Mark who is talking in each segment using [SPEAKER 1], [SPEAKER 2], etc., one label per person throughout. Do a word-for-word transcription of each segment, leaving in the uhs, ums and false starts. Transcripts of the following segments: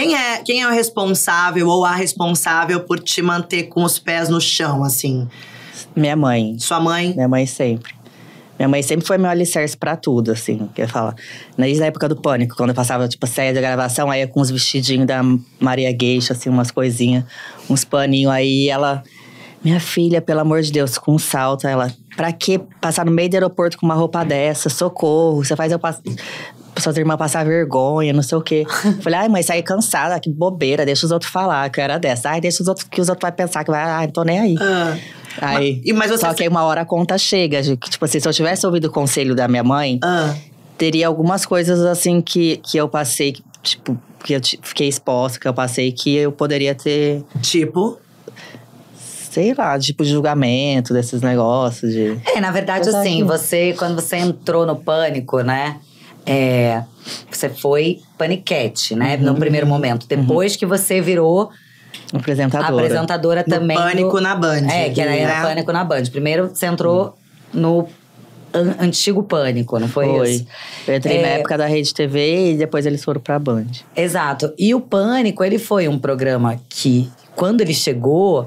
[SPEAKER 1] Quem é, quem é o responsável ou a responsável por te manter com os pés no chão, assim?
[SPEAKER 2] Minha mãe.
[SPEAKER 1] Sua mãe?
[SPEAKER 2] Minha mãe sempre. Minha mãe sempre foi meu alicerce pra tudo, assim. Que eu falo. Desde a época do Pânico, quando eu passava, tipo, saia da gravação, aí com uns vestidinhos da Maria Gueixa, assim, umas coisinhas, uns paninhos. Aí ela, minha filha, pelo amor de Deus, com um salto. Ela, pra que passar no meio do aeroporto com uma roupa dessa? Socorro, você faz eu passar. Suas irmãs passar vergonha, não sei o quê. Falei, ai, mãe, saí cansada, que bobeira, deixa os outros falar, que eu era dessa. Ai, deixa os outros, que os outros vão pensar que vai, ai, não tô nem aí.
[SPEAKER 1] Ah.
[SPEAKER 2] Aí,
[SPEAKER 1] mas, mas você
[SPEAKER 2] só que aí uma hora a conta chega. Tipo assim, se eu tivesse ouvido o conselho da minha mãe,
[SPEAKER 1] ah.
[SPEAKER 2] teria algumas coisas assim que, que eu passei, tipo, que eu fiquei exposta, que eu passei, que eu poderia ter.
[SPEAKER 1] Tipo?
[SPEAKER 2] Sei lá, tipo, de julgamento, desses negócios. De...
[SPEAKER 3] É, na verdade,
[SPEAKER 2] Apesar
[SPEAKER 3] assim,
[SPEAKER 2] que-
[SPEAKER 3] você, quando você entrou no Pânico, né? É, você foi paniquete, né?
[SPEAKER 2] Uhum.
[SPEAKER 3] No primeiro momento. Depois que você virou
[SPEAKER 2] Apresentadora.
[SPEAKER 3] apresentadora
[SPEAKER 1] No
[SPEAKER 3] também.
[SPEAKER 1] Pânico
[SPEAKER 3] do-
[SPEAKER 1] na Band.
[SPEAKER 3] É, que era, era
[SPEAKER 1] né?
[SPEAKER 3] Pânico na Band. Primeiro você entrou no an- antigo Pânico, não foi,
[SPEAKER 2] Foi.
[SPEAKER 3] isso?
[SPEAKER 2] Eu entrei na
[SPEAKER 3] É.
[SPEAKER 2] época da Rede T V e depois eles foram pra Band.
[SPEAKER 3] Exato. E o Pânico, ele foi um programa que, quando ele chegou,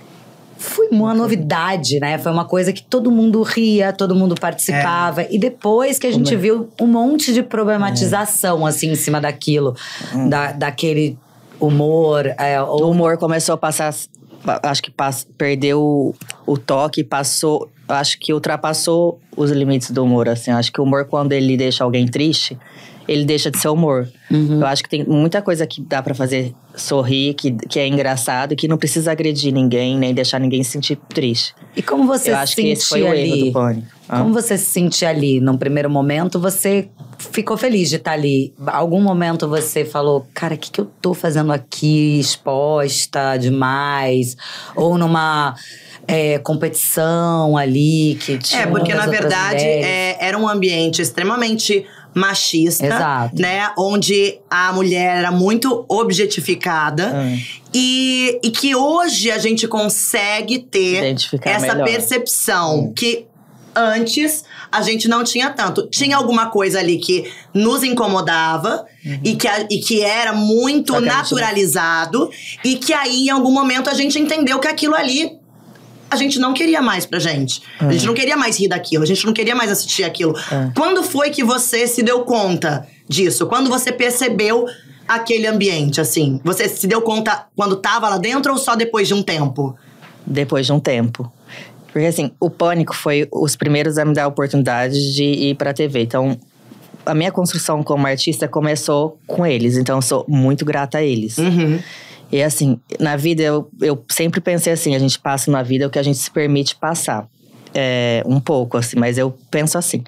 [SPEAKER 3] foi uma novidade, né? Foi uma coisa que todo mundo ria, todo mundo participava. E depois que a gente viu um monte de problematização, assim, em cima daquilo. Da, daquele humor. É,
[SPEAKER 2] O
[SPEAKER 3] ou,
[SPEAKER 2] humor começou a passar. Acho que pass, perdeu o, o toque, passou. Acho que ultrapassou os limites do humor, assim. Acho que o humor, quando ele deixa alguém triste, ele deixa de ser humor. Eu acho que tem muita coisa que dá pra fazer sorrir, que, que é engraçado, que não precisa agredir ninguém, nem deixar ninguém se sentir triste.
[SPEAKER 3] e como você
[SPEAKER 2] Eu
[SPEAKER 3] se
[SPEAKER 2] acho que esse foi
[SPEAKER 3] sentia
[SPEAKER 2] o erro
[SPEAKER 3] ali?
[SPEAKER 2] do Pânico. Ah.
[SPEAKER 3] Como você se sentia ali? Num primeiro momento, você ficou feliz de estar ali. Algum momento você falou, cara, o que, que eu tô fazendo aqui? Exposta demais? Ou numa é, competição ali que tinha
[SPEAKER 1] É, porque na
[SPEAKER 3] muitas outras
[SPEAKER 1] verdade
[SPEAKER 3] mulheres?
[SPEAKER 1] é, era um ambiente extremamente machista,
[SPEAKER 3] Exato.
[SPEAKER 1] né? Onde a mulher era muito objetificada.
[SPEAKER 2] Hum.
[SPEAKER 1] E, e que hoje a gente consegue ter
[SPEAKER 2] Identificar
[SPEAKER 1] essa
[SPEAKER 2] melhor.
[SPEAKER 1] percepção
[SPEAKER 2] Hum.
[SPEAKER 1] que antes a gente não tinha tanto. Tinha alguma coisa ali que nos incomodava e, que a- e que era muito
[SPEAKER 2] Só que a gente não-
[SPEAKER 1] naturalizado. E que aí, em algum momento, a gente entendeu que aquilo ali a gente não queria mais pra gente. A gente não queria mais rir daquilo, a gente não queria mais assistir aquilo. Quando foi que você se deu conta disso? Quando você percebeu aquele ambiente, assim? Você se deu conta quando tava lá dentro ou só depois de um tempo?
[SPEAKER 2] Depois de um tempo. Porque assim, o Pânico foi os primeiros a me dar a oportunidade de ir pra T V. Então, a minha construção como artista começou com eles. Então, eu sou muito grata a eles.
[SPEAKER 1] Uhum.
[SPEAKER 2] E assim, na vida, eu, eu sempre pensei assim, a gente passa na vida o que a gente se permite passar. É, um pouco, assim, mas eu penso assim.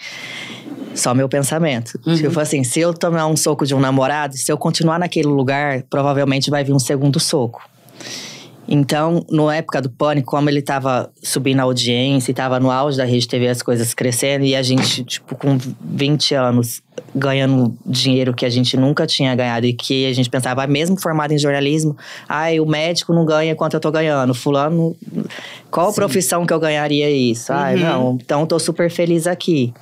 [SPEAKER 2] Só meu pensamento. Tipo assim, se eu tomar um soco de um namorado, se eu continuar naquele lugar, provavelmente vai vir um segundo soco. Então, na época do Pânico, como ele tava subindo a audiência e tava no auge da Rede T V, as coisas crescendo, e a gente, tipo, com vinte anos, ganhando dinheiro que a gente nunca tinha ganhado e que a gente pensava, ah, mesmo formado em jornalismo, ai, o médico não ganha quanto eu tô ganhando, fulano, qual profissão que eu ganharia isso? Ai, não, então eu tô super feliz aqui.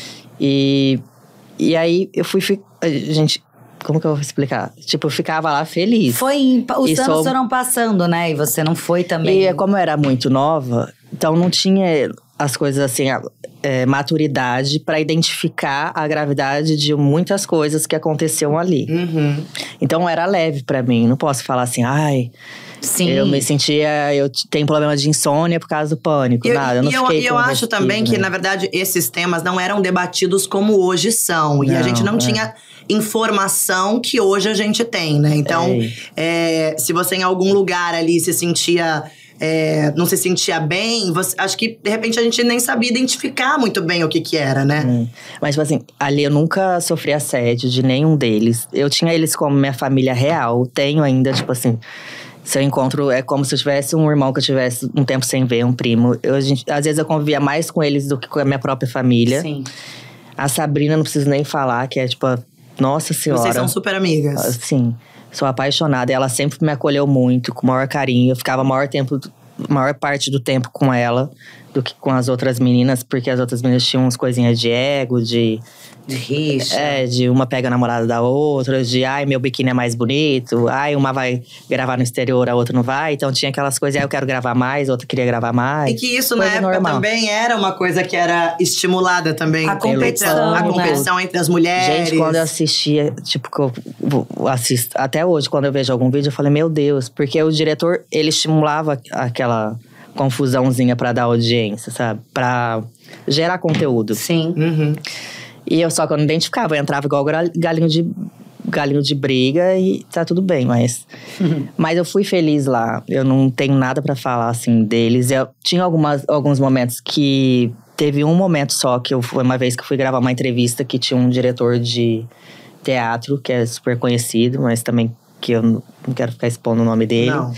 [SPEAKER 2] E, e aí eu fui, fi- a gente, como que eu vou explicar? Tipo, eu ficava lá feliz.
[SPEAKER 3] Foi em, os
[SPEAKER 2] E
[SPEAKER 3] anos
[SPEAKER 2] sou-
[SPEAKER 3] foram passando, né? E você não foi também.
[SPEAKER 2] E como eu era muito nova, então não tinha as coisas assim, a é, maturidade pra identificar a gravidade de muitas coisas que aconteciam ali.
[SPEAKER 1] Uhum.
[SPEAKER 2] Então era leve pra mim, não posso falar assim, ai,
[SPEAKER 3] Sim.
[SPEAKER 2] eu me sentia, eu t- tenho problema de insônia por causa do pânico,
[SPEAKER 1] E eu,
[SPEAKER 2] nada, eu não
[SPEAKER 1] e eu,
[SPEAKER 2] fiquei
[SPEAKER 1] e eu
[SPEAKER 2] com
[SPEAKER 1] acho
[SPEAKER 2] resquício,
[SPEAKER 1] também que,
[SPEAKER 2] né?
[SPEAKER 1] na verdade, esses temas não eram debatidos como hoje são. e a
[SPEAKER 2] Não,
[SPEAKER 1] gente não
[SPEAKER 2] é.
[SPEAKER 1] tinha informação que hoje a gente tem, né? Então, é, se você em algum lugar ali se sentia… é, não se sentia bem, você, acho que, de repente, a gente nem sabia identificar muito bem o que que era, né?
[SPEAKER 2] Hum. Mas, tipo assim, ali eu nunca sofri assédio de nenhum deles. Eu tinha eles como minha família real. Tenho ainda, tipo assim… Se eu encontro, é como se eu tivesse um irmão que eu tivesse um tempo sem ver, um primo. Eu, a gente- às vezes eu convivia mais com eles do que com a minha própria família.
[SPEAKER 3] Sim.
[SPEAKER 2] A Sabrina, não preciso nem falar, que é tipo… a- Nossa Senhora.
[SPEAKER 1] Vocês são super amigas.
[SPEAKER 2] Sim, sou apaixonada. Ela sempre me acolheu muito, com o maior carinho. Eu ficava a maior, tempo, maior parte do tempo com ela do que com as outras meninas, porque as outras meninas tinham umas coisinhas de ego, de
[SPEAKER 3] De rixa.
[SPEAKER 2] É, de uma pega a namorada da outra, de ai, meu biquíni é mais bonito, ai, uma vai gravar no exterior, a outra não vai. Então tinha aquelas coisas, ai, eu quero gravar mais, a outra queria gravar mais.
[SPEAKER 1] E que isso na
[SPEAKER 2] coisa
[SPEAKER 1] época
[SPEAKER 2] normal.
[SPEAKER 1] também era uma coisa que era estimulada também.
[SPEAKER 3] A competição,
[SPEAKER 1] A
[SPEAKER 3] né?
[SPEAKER 1] competição entre as mulheres.
[SPEAKER 2] Gente, quando eu assistia, tipo, que eu assisto, até hoje, quando eu vejo algum vídeo, eu falei, meu Deus, porque o diretor, ele estimulava aquela confusãozinha pra dar audiência, sabe? Pra gerar conteúdo.
[SPEAKER 3] Sim.
[SPEAKER 1] Uhum.
[SPEAKER 2] E eu só que eu não identificava, eu entrava igual galinho de, galinho de briga e tá tudo bem, mas… Uhum. Mas eu fui feliz lá, eu não tenho nada pra falar, assim, deles. Eu tinha algumas, alguns momentos que… Teve um momento só, que eu, foi uma vez que eu fui gravar uma entrevista que tinha um diretor de teatro, que é super conhecido, mas também que eu não quero ficar expondo o nome dele.
[SPEAKER 1] Não.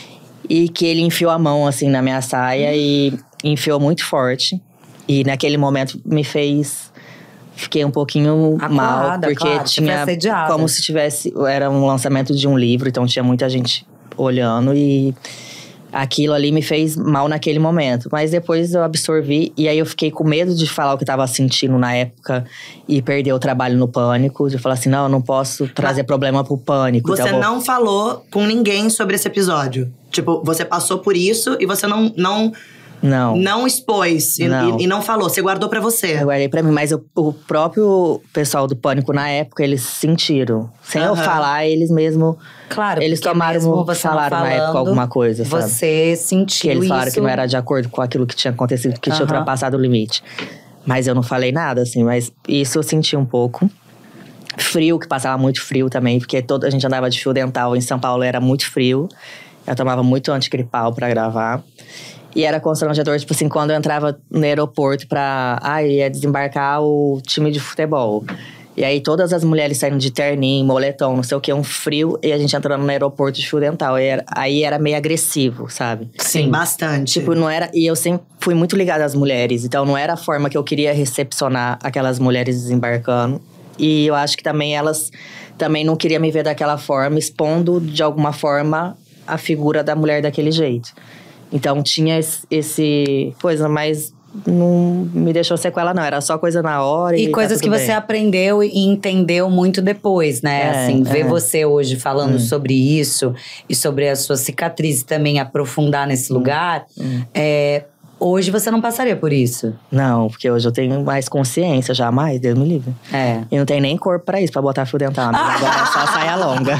[SPEAKER 2] E que ele enfiou a mão, assim, na minha saia e enfiou muito forte. E naquele momento me fez… Fiquei um pouquinho
[SPEAKER 3] Acuada,
[SPEAKER 2] mal, porque
[SPEAKER 3] claro, você foi
[SPEAKER 2] tinha
[SPEAKER 3] assediada.
[SPEAKER 2] como se tivesse… Era um lançamento de um livro, então tinha muita gente olhando e… Aquilo ali me fez mal naquele momento. Mas depois eu absorvi. E aí eu fiquei com medo de falar o que eu tava sentindo na época. E perder o trabalho no Pânico. De falar assim, não, eu não posso trazer Mas problema pro Pânico.
[SPEAKER 1] Você
[SPEAKER 2] então vou...
[SPEAKER 1] não falou com ninguém sobre esse episódio? Tipo, você passou por isso e você não… não...
[SPEAKER 2] Não.
[SPEAKER 1] Não expôs e
[SPEAKER 2] Não.
[SPEAKER 1] E, e não falou, você guardou pra você.
[SPEAKER 2] Eu guardei pra mim, mas o, o próprio pessoal do Pânico na época, eles sentiram. Sem
[SPEAKER 1] Aham.
[SPEAKER 2] eu falar, eles mesmo…
[SPEAKER 3] Claro,
[SPEAKER 2] Eles
[SPEAKER 3] porque
[SPEAKER 2] tomaram,
[SPEAKER 3] mesmo você não
[SPEAKER 2] falaram na época
[SPEAKER 3] falando,
[SPEAKER 2] alguma coisa, sabe?
[SPEAKER 3] Você sentiu
[SPEAKER 2] Que eles falaram
[SPEAKER 3] isso.
[SPEAKER 2] que não era de acordo com aquilo que tinha acontecido, que tinha
[SPEAKER 3] Aham.
[SPEAKER 2] ultrapassado o limite. Mas eu não falei nada, assim, mas isso eu senti um pouco. Frio, que passava muito frio também, porque toda, a gente andava de fio dental. Em São Paulo era muito frio. Eu tomava muito antigripal pra gravar. E era constrangedor, tipo assim, quando eu entrava no aeroporto pra… Ah, ia desembarcar o time de futebol. E aí todas as mulheres saindo de terninho, moletom, não sei o que, um frio. E a gente entrando no aeroporto de fio dental. E era, aí era meio agressivo, sabe?
[SPEAKER 1] Sim, bastante.
[SPEAKER 2] Tipo, não era… E eu sempre fui muito ligada às mulheres. Então, não era a forma que eu queria recepcionar aquelas mulheres desembarcando. E eu acho que também elas… Também não queriam me ver daquela forma, expondo de alguma forma a figura da mulher daquele jeito. Então, tinha esse… Coisa, mas… Não me deixou sequela, não. Era só coisa na hora e…
[SPEAKER 3] E coisas
[SPEAKER 2] tá
[SPEAKER 3] que
[SPEAKER 2] tudo
[SPEAKER 3] você
[SPEAKER 2] bem.
[SPEAKER 3] aprendeu e entendeu muito depois, né?
[SPEAKER 2] É,
[SPEAKER 3] assim, ver
[SPEAKER 2] é.
[SPEAKER 3] você hoje falando
[SPEAKER 2] Hum.
[SPEAKER 3] sobre isso e sobre a sua cicatriz também aprofundar nesse lugar.
[SPEAKER 2] Hum.
[SPEAKER 3] É, hoje você não passaria por isso.
[SPEAKER 2] Não, porque hoje eu tenho mais consciência, jamais, Deus me livre.
[SPEAKER 3] É.
[SPEAKER 2] E não tem nem corpo pra isso, pra botar fio dental. Né? Agora é só saia longa.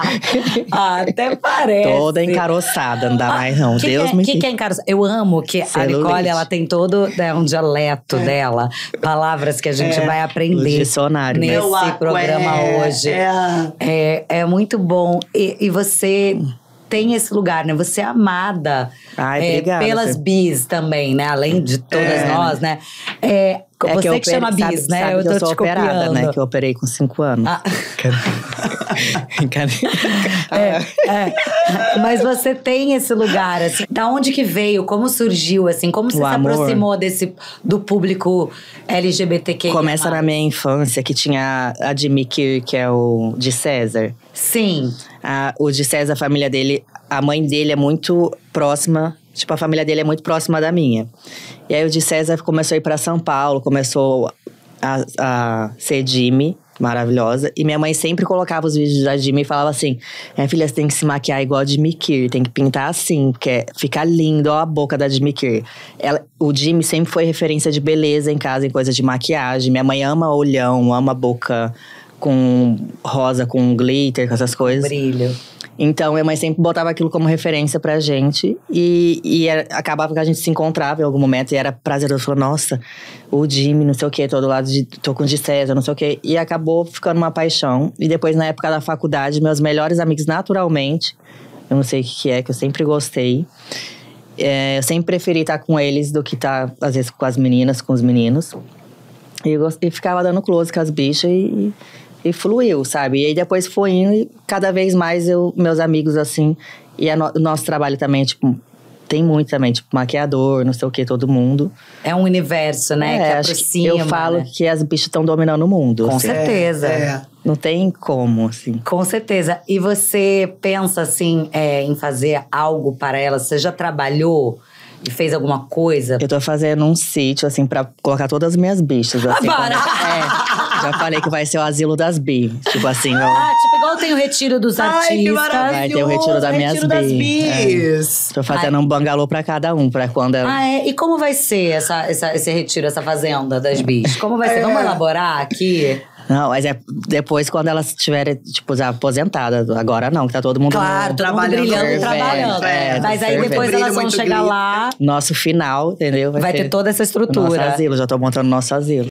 [SPEAKER 3] Ah, até parece.
[SPEAKER 2] Toda encaroçada, não dá mais não.
[SPEAKER 3] Que
[SPEAKER 2] Deus
[SPEAKER 3] que é,
[SPEAKER 2] me
[SPEAKER 3] que
[SPEAKER 2] livre.
[SPEAKER 3] que é encaroçado? Eu amo que a
[SPEAKER 2] Celulite.
[SPEAKER 3] Nicole, ela tem todo né, um dialeto dela. Palavras que a gente
[SPEAKER 1] É.
[SPEAKER 3] vai
[SPEAKER 2] O
[SPEAKER 3] aprender
[SPEAKER 2] dicionário, né?
[SPEAKER 3] nesse
[SPEAKER 1] Meu aqua
[SPEAKER 3] programa
[SPEAKER 1] é-
[SPEAKER 3] hoje.
[SPEAKER 1] É, a-
[SPEAKER 3] É, é muito bom. E, e você tem esse lugar, né? Você é amada
[SPEAKER 2] Ai,
[SPEAKER 3] é,
[SPEAKER 2] obrigada.
[SPEAKER 3] pelas bis também, né? Além de todas
[SPEAKER 1] É.
[SPEAKER 3] nós, né? É,
[SPEAKER 2] É
[SPEAKER 3] você que,
[SPEAKER 2] eu
[SPEAKER 3] chama
[SPEAKER 2] operei-
[SPEAKER 3] bis,
[SPEAKER 2] sabe-
[SPEAKER 3] né?
[SPEAKER 2] sabe
[SPEAKER 3] eu
[SPEAKER 2] que
[SPEAKER 3] tô
[SPEAKER 2] eu sou
[SPEAKER 3] te
[SPEAKER 2] operada,
[SPEAKER 3] copiando.
[SPEAKER 2] né? Que eu operei com cinco anos.
[SPEAKER 3] Ah.
[SPEAKER 2] Brincadeira.
[SPEAKER 3] É, é. Mas você tem esse lugar, assim. Da onde que veio? Como surgiu, assim? Como você
[SPEAKER 2] O
[SPEAKER 3] se
[SPEAKER 2] amor.
[SPEAKER 3] aproximou desse, do público L G B T Q I A mais?
[SPEAKER 2] Começa na minha infância, que tinha a Jimmy Kier, que é o de César.
[SPEAKER 3] Sim.
[SPEAKER 2] A, o de César, a família dele, a mãe dele é muito próxima, tipo, a família dele é muito próxima da minha. E aí o de César começou a ir pra São Paulo, começou a, a ser Jimmy, maravilhosa. E minha mãe sempre colocava os vídeos da Jimmy e falava assim: minha filha, você tem que se maquiar igual a Jimmy Kier, tem que pintar assim, porque fica lindo, ó a boca da Jimmy Kier. Ela, o Jimmy sempre foi referência de beleza em casa, em coisa de maquiagem. Minha mãe ama olhão, ama boca com rosa, com glitter, com essas coisas.
[SPEAKER 3] Brilho.
[SPEAKER 2] Então, minha mãe sempre botava aquilo como referência pra gente. E, e era, acabava que a gente se encontrava em algum momento. E era prazeroso. Falou, nossa, o Jimmy, não sei o quê. Todo lado de… Tô com o de César, não sei o quê. E acabou ficando uma paixão. E depois, na época da faculdade, meus melhores amigos, naturalmente… Eu não sei o que que é, que eu sempre gostei. É, eu sempre preferi estar com eles do que estar, às vezes, com as meninas, com os meninos. E, eu, gost- e ficava dando close com as bichas e… E fluiu, sabe? E aí depois foi indo e cada vez mais eu, meus amigos, assim… E a no- o nosso trabalho também, tipo… Tem muito também, tipo, maquiador, não sei o que, todo mundo.
[SPEAKER 3] É um universo, né?
[SPEAKER 2] É,
[SPEAKER 3] que
[SPEAKER 2] acho
[SPEAKER 3] aproxima.
[SPEAKER 2] eu falo
[SPEAKER 3] né?
[SPEAKER 2] que as bichas estão dominando o mundo.
[SPEAKER 3] Com
[SPEAKER 2] assim.
[SPEAKER 3] certeza.
[SPEAKER 1] É.
[SPEAKER 2] Não tem como, assim.
[SPEAKER 3] Com certeza. E você pensa, assim, é, em fazer algo para elas? Você já trabalhou e fez alguma coisa?
[SPEAKER 2] Eu tô fazendo um sítio, assim, pra colocar todas as minhas bichas, assim.
[SPEAKER 3] Ah, para!
[SPEAKER 2] É, já falei que vai ser o asilo das bi. Tipo assim, eu…
[SPEAKER 3] Ah, tipo, igual tem o retiro dos
[SPEAKER 1] Ai,
[SPEAKER 3] artistas.
[SPEAKER 1] que maravilhoso!
[SPEAKER 2] Vai ter o retiro das minhas
[SPEAKER 1] retiro das
[SPEAKER 2] bi.
[SPEAKER 1] bis.
[SPEAKER 2] Tô fazendo um bangalô pra cada um, pra quando… ela-
[SPEAKER 3] Ah, é? E como vai ser essa, essa, esse retiro, essa fazenda das bis? Como vai ser? Vamos elaborar aqui?
[SPEAKER 2] Não, mas é depois quando elas estiverem, tipo, já aposentadas. Agora não, que tá todo mundo…
[SPEAKER 1] Claro,
[SPEAKER 2] no
[SPEAKER 3] Todo mundo
[SPEAKER 1] Trabalhando,
[SPEAKER 3] brilhando e
[SPEAKER 2] fervendo,
[SPEAKER 3] trabalhando.
[SPEAKER 2] é,
[SPEAKER 3] Mas aí
[SPEAKER 2] fervendo.
[SPEAKER 3] depois
[SPEAKER 1] Brilho,
[SPEAKER 3] elas vão
[SPEAKER 1] muito
[SPEAKER 3] chegar
[SPEAKER 1] glitter.
[SPEAKER 3] lá,
[SPEAKER 2] Nosso final, entendeu?
[SPEAKER 3] vai ter toda essa
[SPEAKER 2] Nosso
[SPEAKER 3] estrutura.
[SPEAKER 2] asilo, já tô montando nosso asilo.